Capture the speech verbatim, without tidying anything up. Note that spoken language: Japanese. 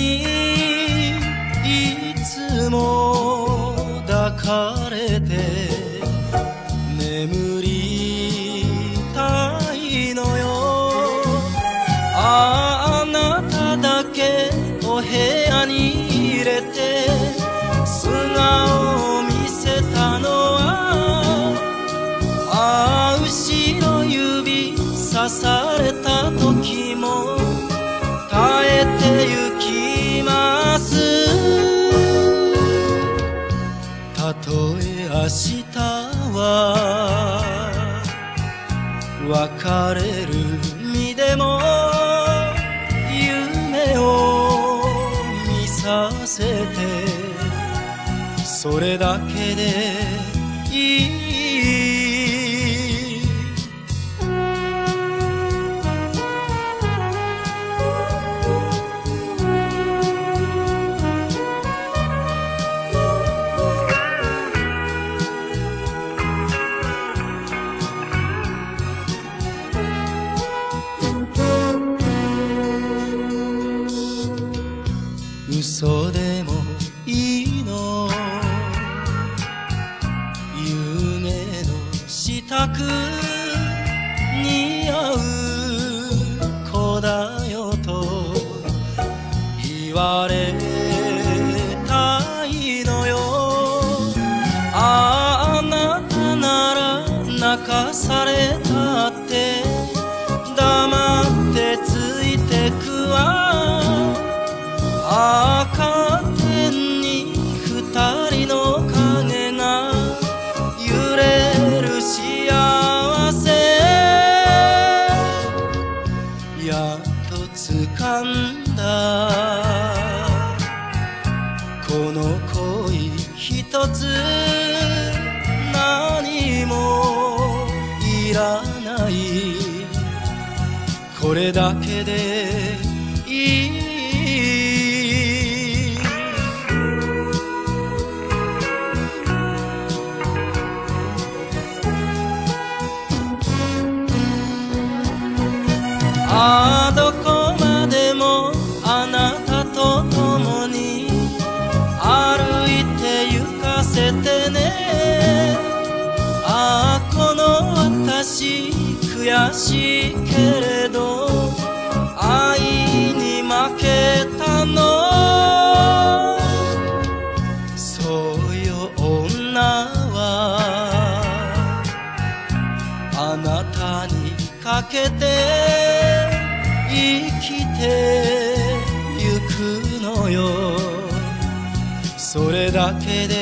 にいつも抱かれて眠りたいのよ。あなただけお部屋に入れて素顔を見せたのは、ああ後ろ指刺された時も耐えてゆきます。たとえ明日は別れる身でも夢を見させて、それだけでいい。嘘でもいいの、夢の支度似合う子だよと言われたいのよ。ああなたなら泣かされたって黙ってついてくわ。ああカーテンに二人の影が揺れる幸せ、やっと掴んだこの恋一つ、何もいらない、これだけでいい。ああどこまでもあなたと共に歩いて行かせてね。ああこの私悔しいけれど愛に負けたの。そうよ女はあなたにかけて生きてゆくのよ。それだけで